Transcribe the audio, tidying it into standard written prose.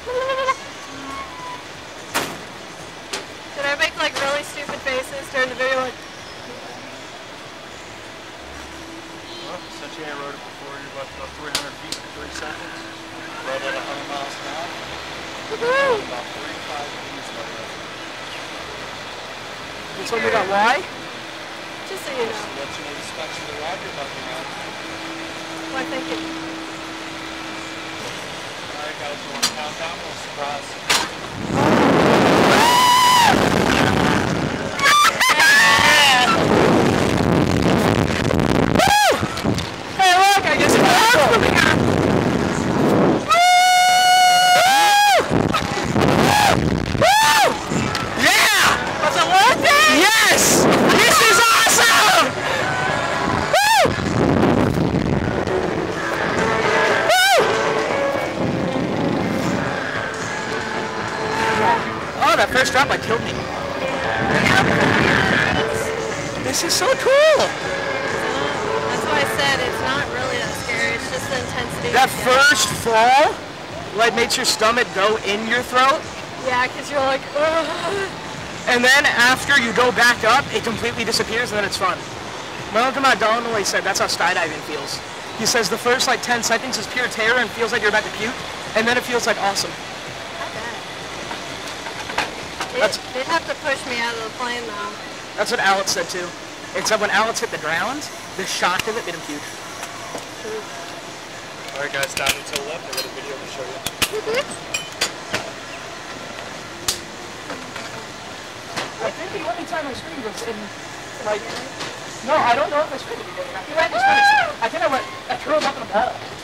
Did I make like really stupid faces during the video? Like, well, essentially I rode it before. You're about 300 feet in 3 seconds. Rode at 100 miles an hour. About 35 minutes later. You told me about why? just so you know. Let you know the specs of the ride you're about to ride. Why, thank you. Alright guys, you want to count down? We'll surprise. Hey look, I just Yes! This is awesome! Woo! Woo! Oh, that first drop like killed me. This is so cool! That's why I said it's not really that scary, it's just the intensity. That first fall, like, makes your stomach go in your throat. Yeah, because you're like, ugh. And then after you go back up, it completely disappears and then it's fun. My uncle Donnelly said that's how skydiving feels. He says the first like 10 seconds is pure terror and feels like you're about to puke, and then it feels like awesome. I bet. They'd have to push me out of the plane though. That's what Alex said too. Except when Alex hit the ground, the shock of it made him puke. Alright guys, down until the left, I got a video to show you. I think the only time I screamed was in, like, no, I don't know if I screamed at the beginning. I think I just kind of, I curled up in a ball.